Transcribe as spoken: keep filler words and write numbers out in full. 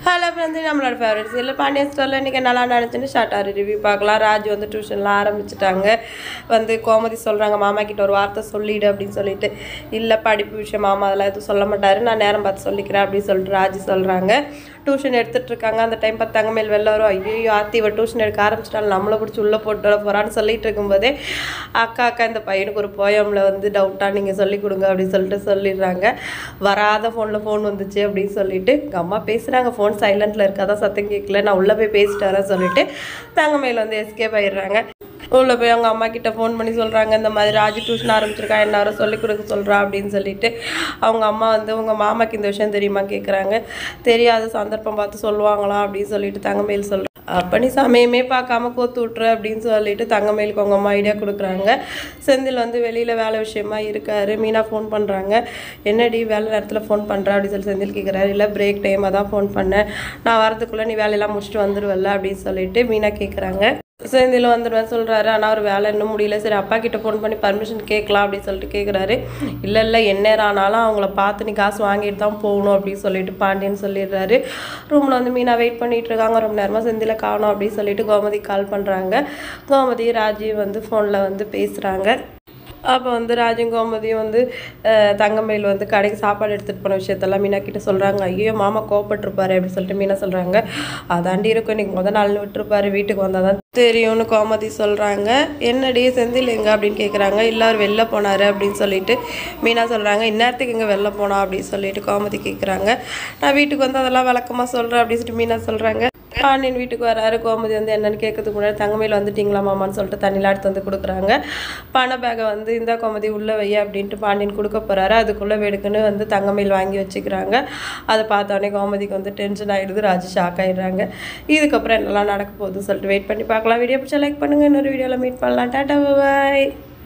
Hello friends, நம்மளோட favourite serial Pandian ஸ்டோரில் இன்றைக்கி நல்லா நினச்சின்னு ஷார்ட்டாக ரிவ்யூ பார்க்கலாம். ராஜு வந்து டியூஷன்லாம் ஆரம்பிச்சிட்டாங்க. வந்து கோமதி சொல்கிறாங்க, மாமா கிட்ட ஒரு வார்த்தை சொல்லிவிடு அப்படின்னு சொல்லிட்டு. இல்லை படிப்பு விஷயம் மாமா அதெல்லாம் எதுவும் சொல்ல மாட்டார், நான் நேரம் பார்த்து சொல்லிக்கிறேன் அப்படின்னு சொல்லிட்டு ராஜு சொல்கிறாங்க. டியூஷன் எடுத்துகிட்டு இருக்காங்க. அந்த டைம் பார்த்து தங்கமேல் வெளில வரும். ஐயோ ஆத்தி இவ டியூஷன் எடுக்க ஆரம்பிச்சிட்டாலும் நம்மளை பிடிச்சி உள்ளே போட்டு வர போகிறான்னு சொல்லிட்டு இருக்கும்போதே அக்கா அக்கா இந்த பையனுக்கு ஒரு போயமில் வந்து டவுட்டாக நீங்கள் சொல்லிக் கொடுங்க அப்படின்னு சொல்லிட்டு சொல்லிடுறாங்க. வராத ஃபோனில் ஃபோன் வந்துச்சு அப்படின்னு சொல்லிட்டு எங்கள் அம்மா பேசுகிறாங்க. ஃபோன் சைலண்டில் இருக்காதான் சத்தம் கேட்கல, நான் உள்ளே போய் பேசிட்டு வரேன் சொல்லிட்டு தங்கமேல் வந்து எஸ்கேப் ஆயிடுறாங்க. உள்ளே போய் அவங்க அம்மா கிட்ட ஃபோன் பண்ணி சொல்கிறாங்க, இந்த மாதிரி ராஜு டியூஷன் ஆரம்பிச்சிருக்கா, என்ன வர சொல்லிக் கொடுக்க சொல்கிறா அப்படின்னு சொல்லிட்டு. அவங்க அம்மா வந்து உங்கள் மாமாக்கு இந்த விஷயம் தெரியுமா கேட்குறாங்க. தெரியாத சந்தர்ப்பம் பார்த்து சொல்லுவாங்களாம் அப்படின்னு சொல்லிட்டு தங்கமேல் சொல்கிறாங்க. அப்போ நீ சமயமே பார்க்காம கோத்து விட்ரு அப்படின்னு சொல்லிட்டு தங்கமேலுக்கு அவங்க அம்மா ஐடியா கொடுக்குறாங்க. செந்தில் வந்து வெளியில் வேலை விஷயமா இருக்கார். மீனா ஃபோன் பண்ணுறாங்க. என்னடி வேலை நேரத்தில் ஃபோன் பண்ணுற அப்படின்னு சொல்லி செந்தில் கேட்குறாரு. இல்லை பிரேக் டைமாக தான் ஃபோன் பண்ணேன், நான் வரதுக்குள்ளே நீ வேலையெல்லாம் முடிச்சுட்டு வந்துடுவல்ல அப்படின்னு சொல்லிட்டு மீனா கேட்குறாங்க. செந்தில் வந்துடுவேன் சொல்கிறாரு. ஆனால் ஒரு வேலை இன்னும் முடியல, சரி அப்பா கிட்ட ஃபோன் பண்ணி பர்மிஷன் கேட்கலாம் அப்படின்னு சொல்லிட்டு கேட்குறாரு. இல்லை இல்லை எந்நேரம் ஆனாலும் அவங்கள பார்த்து நீ காசு வாங்கிட்டு தான் போகணும் அப்படின்னு சொல்லிட்டு பாண்டியன் சொல்லிடுறாரு. ரூமில் வந்து மீனா வெயிட் பண்ணிகிட்டு இருக்காங்க. ரொம்ப நேரமாக செந்தில் காணோம் அப்படின்னு சொல்லிட்டு கோமதி கால் பண்ணுறாங்க. கோமதி ராஜீவ் வந்து ஃபோனில் வந்து பேசுகிறாங்க. அப்போ வந்து ராஜும் கோமதியும் வந்து தங்கமேல் வந்து கடைக்கு சாப்பாடு எடுத்துகிட்டு போன விஷயத்தெல்லாம் மீனா கிட்ட சொல்கிறாங்க. ஐயோ மாமா கோவப்பட்டிருப்பாரு அப்படின்னு சொல்லிட்டு மீனா சொல்கிறாங்க. அதாண்டி இருக்கும், இன்றைக்கி முதல் நாள்னு விட்டுருப்பாரு, வீட்டுக்கு வந்தால் தான் தெரியும்னு கோமதி சொல்கிறாங்க. என்னடி செந்தில் எங்கே அப்படின்னு கேட்குறாங்க. இல்லை அவர் வெளில போனார் அப்படின்னு சொல்லிட்டு மீனா சொல்கிறாங்க. இந்நேரத்துக்கு இங்கே வெளில போனா அப்படின்னு சொல்லிட்டு கோமதி கேட்குறாங்க. நான் வீட்டுக்கு வந்து அதெல்லாம் விளக்கமாக சொல்கிறேன் அப்படின்னு சொல்லிட்டு மீனா சொல்கிறாங்க. பாண்டியன் வீட்டுக்கு வராரு. கோமதி வந்து என்னென்னு கேட்கறதுக்கு முன்னாடி தங்கமேல் வந்துட்டிங்களா மாமான்னு சொல்லிட்டு தண்ணியில் எடுத்து வந்து கொடுக்குறாங்க. பண பேகை வந்து இந்த கோமதி உள்ளே வைய அப்படின்ட்டு பாண்டியன் கொடுக்க போகிறாரு. அதுக்குள்ளே வெடுக்குன்னு வந்து தங்கமேல் வாங்கி வச்சுக்கிறாங்க. அதை பார்த்தோன்னே கோமதிக்கு வந்து டென்ஷன் ஆகிடுது. ராஜு ஷாக் ஆகிடுறாங்க. இதுக்கப்புறம் என்னெல்லாம் நடக்க போகுதுன்னு சொல்லிட்டு வெயிட் பண்ணி பார்க்கலாம். வீடியோ பிடிச்சா லைக் பண்ணுங்கள். இன்னொரு வீடியோவில் மீட் பண்ணலாம். டாடா பாய்.